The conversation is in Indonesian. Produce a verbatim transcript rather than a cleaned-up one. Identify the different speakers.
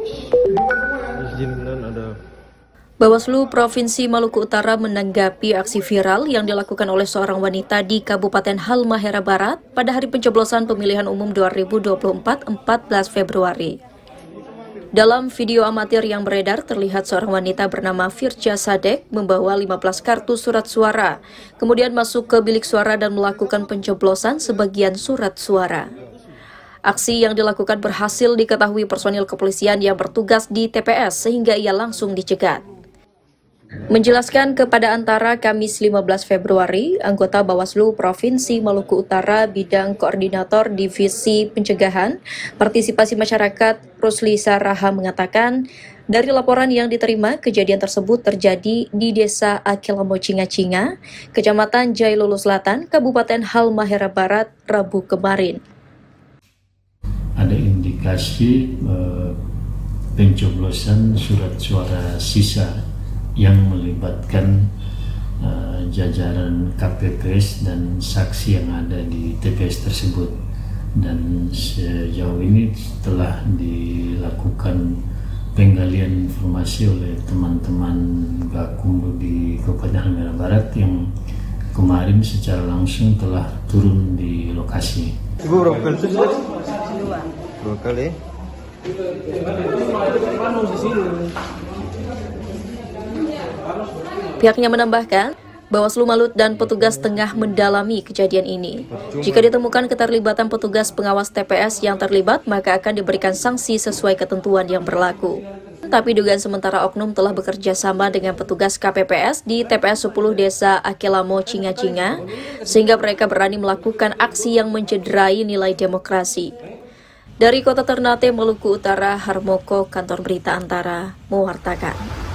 Speaker 1: Bawaslu Provinsi Maluku Utara menanggapi aksi viral yang dilakukan oleh seorang wanita di Kabupaten Halmahera Barat pada hari pencoblosan pemilihan umum dua ribu dua puluh empat, empat belas Februari. Dalam video amatir yang beredar, terlihat seorang wanita bernama Firja Sadek membawa lima belas kartu surat suara, kemudian masuk ke bilik suara dan melakukan pencoblosan sebagian surat suara. Aksi yang dilakukan berhasil diketahui personil kepolisian yang bertugas di T P S sehingga ia langsung dicegat. Menjelaskan kepada Antara Kamis lima belas Februari, anggota Bawaslu Provinsi Maluku Utara Bidang Koordinator Divisi Pencegahan Partisipasi Masyarakat Rusli Saraha mengatakan, dari laporan yang diterima, kejadian tersebut terjadi di Desa Akilamo Cinga-Cinga, Kecamatan Jailolo Selatan, Kabupaten Halmahera Barat, Rabu kemarin.
Speaker 2: Ada indikasi eh, pencoblosan surat suara sisa yang melibatkan uh, jajaran K P P S dan saksi yang ada di T P S tersebut. Dan sejauh ini telah dilakukan penggalian informasi oleh teman-teman Gakumdu di Kabupaten Halmahera Barat yang kemarin secara langsung telah turun di lokasi.
Speaker 3: Ibu berapa kali itu? Dua. Dua kali.
Speaker 1: Pihaknya menambahkan, Bawaslu Malut dan petugas tengah mendalami kejadian ini. Jika ditemukan keterlibatan petugas pengawas T P S yang terlibat, maka akan diberikan sanksi sesuai ketentuan yang berlaku. Tapi dugaan sementara oknum telah bekerja sama dengan petugas K P P S di T P S sepuluh Desa Akilamo Cinga-Cinga, sehingga mereka berani melakukan aksi yang mencederai nilai demokrasi. Dari Kota Ternate, Maluku Utara, Harmoko, Kantor Berita Antara, mewartakan.